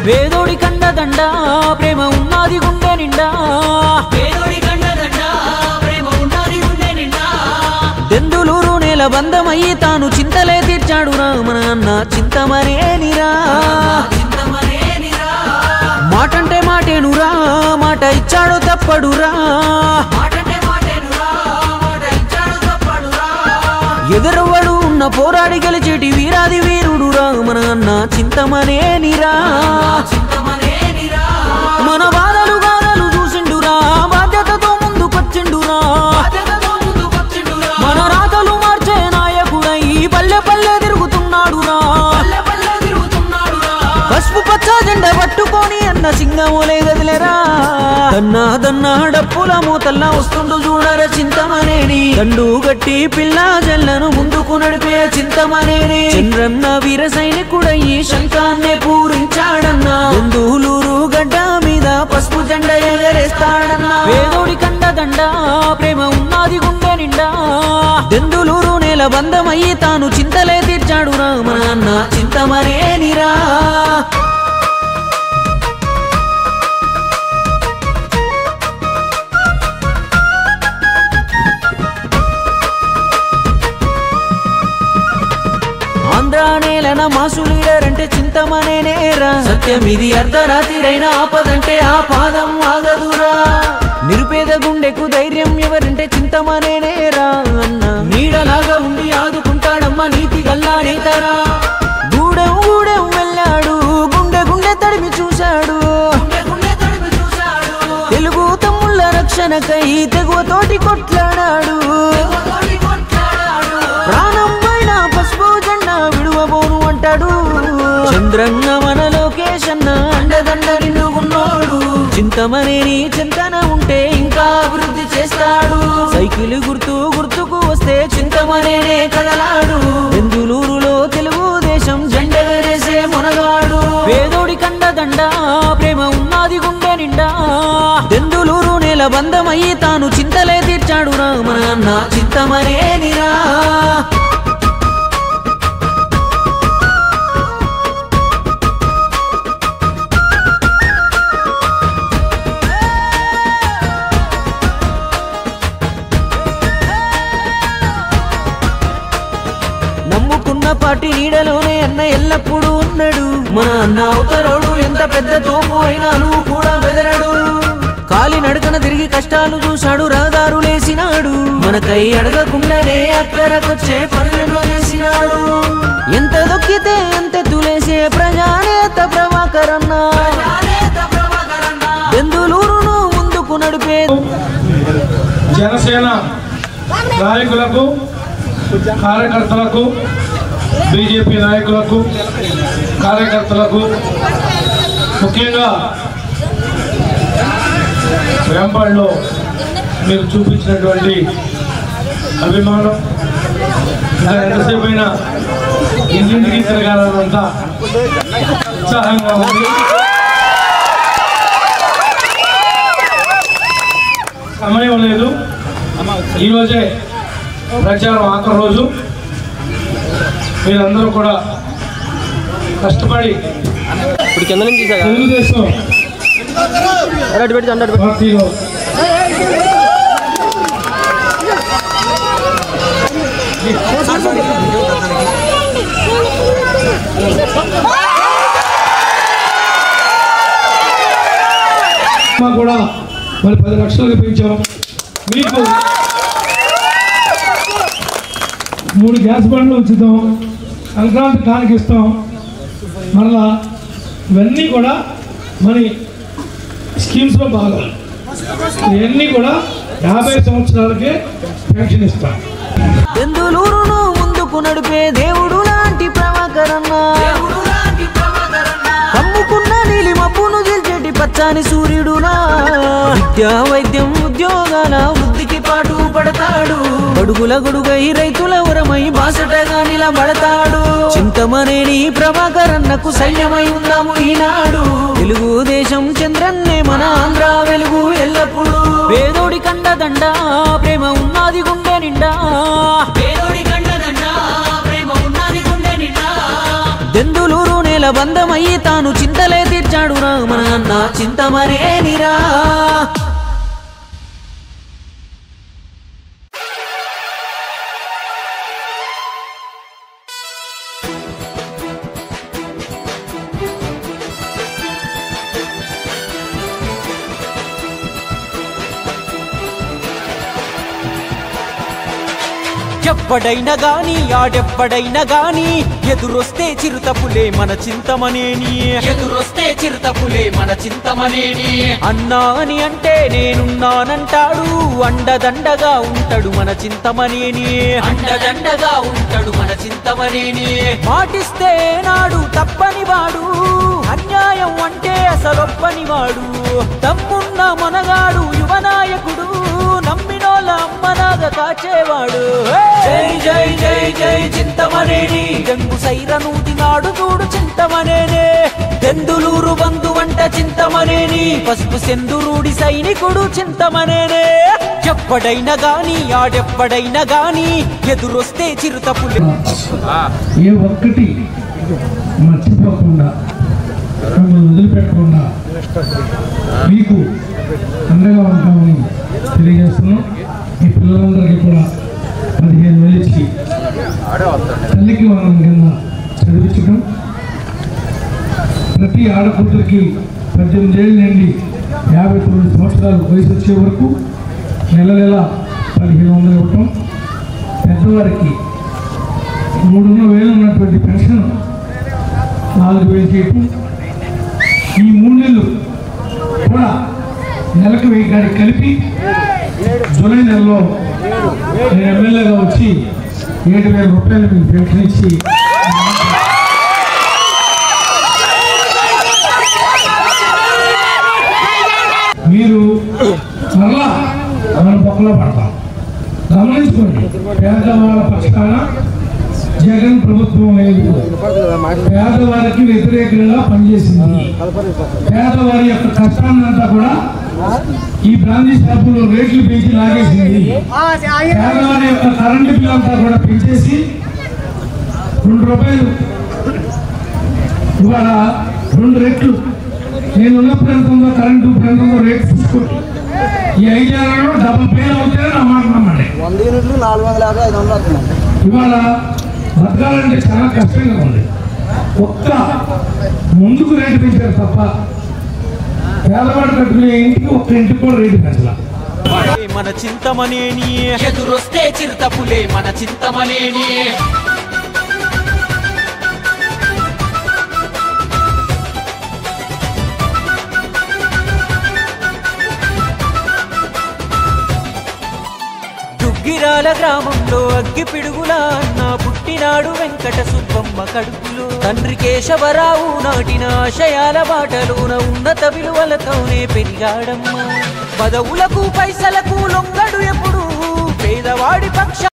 పేదోడి కండదండ ప్రేమ ఉన్నది గుండె నిండా దెందులూరు నేల బంధమయ్యి తాను చింతలే తీర్చాడురా మన అన్న చింతమనేనిరా మాటంటే మాటేనురా మాట ఇచ్చాడు తప్పడురా ఎదురవ్వడు ఉన్న పోరాడి గెలిచేటి వీరాది వీరుడురా మన అన్న చింతమనేనిరా మన బాధలు గాథలు చూసిండురా బాధ్యతతో ముందుకొచ్చిండురా మన రాతలు మార్చే నాయకుడై పల్లె పల్లె తిరుగుతున్నాడురా పసుపు పచ్చ జెండా పట్టుకొని అన్న సింగమోలే గదిలేరా దన్నా దన్నా డప్పుల మూతల్లా వస్తుండు చూడర చింతమనేని దండు గట్టి పిల్ల జల్లను ముందుకు నడిపే చింతమనేని చంద్రన్న వీర సైనికుడయ్యి శంఖాన్నే పూరించాడన్నా దెందులూరు గడ్డ మీద పసుపు జెండా ఎగరేస్తాడన్నా పేదోడి కండదండ ప్రేమ ఉన్నది గుండె నిండా దెందులూరు నేల బంధమయ్యి తాను చింతలే తీర్చాడురా మన అన్న చింతమనేనిరా ఆంధ్ర నేలన మాసు లీడరంటే చింతమనేనేరా సత్యమిది అర్ధరాత్రిరైనా ఆపదంటే ఆ పాదం ఆగదురా నిరుపేద గుండెకు ధైర్యం ఎవరంటే చింతమనేనేరా అన్న నీడలాగా ఉండి ఆదుకుంటాడమ్మ నీతి గల్లా నేతరా గూడెం గూడెం వెళ్ళాడు గుండె గుండె తడిమి చూశాడు తెలుగు తమ్ముళ్ళ రక్షణకై తెగువతోటి కొట్లాడాడు ప్రాణం పైన పసుపు జెండా విడువబోను అంటాడు చంద్రన్న మన లోకేశన్న అండదండ నిండుకున్నాడు చింతమనేని చింతన ఉంటే ఇంకా అభివృద్ధి చేస్తాడు సైకిల్ గుర్తుకు వస్తే చింతమనేనే కదలాడు దెందులూరులో తెలుగుదేశం జెండా ఎగరేసే మునగాడు పేదోడి కండదండ ప్రేమ ఉన్నది గుండె నిండా దెందులూరు నేల బంధమయ్యి తాను చింతలే తీర్చాడురా మన అన్న చింతమనేనిరా నమ్ముకున్న పార్టీ నీడలోనే అన్న ఎల్లప్పుడూ ఉన్నాడు మన అన్న అవతరోడు ఎంత పెద్ద తోపు అయినా నువ్వు కూడా బెదరడు కాలి నడకన తిరిగి కష్టాలు చూశాడు రహదారులేసినాడు మనకై అడగకుండానే అక్కడకొచ్చే పనులను చేసినాడు ఎంత దొక్కితే ఎంత తులేసే ప్రజానేత ప్రభాకరన్న దెందులూరును ముందుకు నడిపే జనసేన నాయకులకు కార్యకర్తలకు బీజేపీ నాయకులకు కార్యకర్తలకు ముఖ్యంగా వేంపాడులో మీరు చూపించినటువంటి అభిమానం ఇంకా ఎంతసేపు అయినా ఇంటింటికి తిరగాలన్నంత ఉత్సాహంగా ఉంది. సమయం లేదు, ఈరోజే ప్రచారం ఆఖరి రోజు. మీరందరూ కూడా కష్టపడి తెలుగుదేశం పార్టీలో కూడా మరి 10 లక్షలకు పెంచాం. మీకు 3 గ్యాస్ బండ్లు ఉంచుతాం, సంక్రాంతి కానుక ఇస్తాం. మరలా ఇవన్నీ కూడా మన స్కీమ్స్లో భాగాలు. ఇవన్నీ కూడా 50 సంవత్సరాలకే పెన్షన్ ఇస్తాం. దెందులూరును ముందుకు నడిపే దేవుడు లాంటి ప్రభాకరన్న కమ్ముకున్న నీలి మబ్బును గెలిచేటి పచ్చని సూర్యుడునా విద్యా వైద్యం ఉద్యోగాల వృద్ధికి పాటు పడతాడు. గడుగుల గొడుగై రైతుల ఉరమై బాసటగా నిలబడతాడు. చింతమనేని ప్రభాకరన్నకు సైన్యమై ఉందాము ఈనాడు. తెలుగుదేశం చంద్రన్నే మన ఆంధ్ర వెలుగు ఎల్లప్పుడు. పేదోడి కండదండ ప్రేమ ఉన్నది గుండె నిండా. దెందులూరు నేల నూరేళ్ల బంధమయ్యి తాను చింతలే తీర్చాడురా మన అన్న చింతమనేనిరా. ఎవ్వడైనా గాని ఆడెవ్వడైనా గాని ఎదురొస్తే చిరుతపులే మన చింతమనేని. ఎదురొస్తే చిరుతపులే మన చింతమనేని. అన్నా అని అంటే నేనున్నానంటాడు అండదండగా ఉంటాడు మన చింతమనేని. అండదండగా ఉంటాడు మన చింతమనేని. మాటిస్తే నాడు తప్పని వాడు అన్యాయం అంటే అసలొప్పని వాడు. తమ్మున్న మనగాడు యువనాయకుడు నమ్మినోళ్ళ అమ్మనాగా కాచేవాడు. జై జై జై జై చింతమనేని. జంగు సైరనూది నాడు చూడు చింతమనేనే. దెందులూరు బంధు వంట చింతమనేని. పసుపు సెందురూడి సైనికుడు చింతమనేనే. ఎవ్వడైనా గాని ఆడెవ్వడైనా గాని ఎదురొస్తే చిరుతపులే. ఏ ఒక్కటి మర్చిపోకుండా వదిలిపెట్టకుండా మీకు అండగా ఉంటామని తెలియజేస్తున్నాం. ఈ పిల్లలందరికీ కూడా 15,000 ఇచ్చి తల్లికి వందనం కింద చదివించడం, ప్రతి ఆడకూతురికి 18 ఏళ్ళ నుండి 59 సంవత్సరాలు వయసు వచ్చే వరకు నెల నెల 1,500 ఇవ్వటం, పెద్దవారికి 3,000 ఉన్నటువంటి పెన్షన్ 4,000 చేయటం, ఈ 3 నెలలు కూడా నెలకు 1000 గారికి కలిపి జూలై నెలలో నేను ఎమ్మెల్యేగా వచ్చి 7,000 రూపాయలు మీకు పెన్షన్ ఇచ్చి మీరు మరలా మన పక్కలో పడతాం. గమనించుకోండి, పేదవాళ్ళ పక్షాన జగన్ ప్రభుత్వం లేదు. పేదవారికి వ్యతిరేకంగా పనిచేసింది. పేదవారి యొక్క కష్టాన్నంతా కూడా ఈ బ్రాంచీ షాపులో రేట్లు పెంచి లాగేసింది. పేదవారి యొక్క కరెంటు బిల్ అంతా కూడా పెంచేసి 2 రూపాయలు ఇవాళ 2 రెట్లు. నేను ఉన్నప్పుడు ఎంత ఉందో కరెంటు ఎంత ఉందో రేట్ చూసుకోండి. ఈ 5 ఏళ్లలో డబుల్ పేలు అవుతాయని నా మాట నమ్మండి. ఇవాళ బతకాలంటే చాలా కష్టంగా ఉంది. ఒక్క ముందుకు రేటు పెంచారు తప్ప పేదవాడు కట్టుకునే ఇంటికి ఒక్క ఇంటికి కూడా రేటు పెంచాల. మన చింతమనేని. ఎదురొస్తే చిరుతపులే మన చింతమనేని. గిరాల గ్రామంలో అగ్గి పిడుగుల అన్న పుట్టినాడు వెంకట సుబ్బమ్మ కడుపులో. తండ్రి కేశవరావు నాటిన ఆశయాల బాటలోన ఉన్నత విలువలతోనే పెరిగాడమ్మ. పదవులకు పైసలకు లొంగడు ఎప్పుడు పేదవాడి పక్ష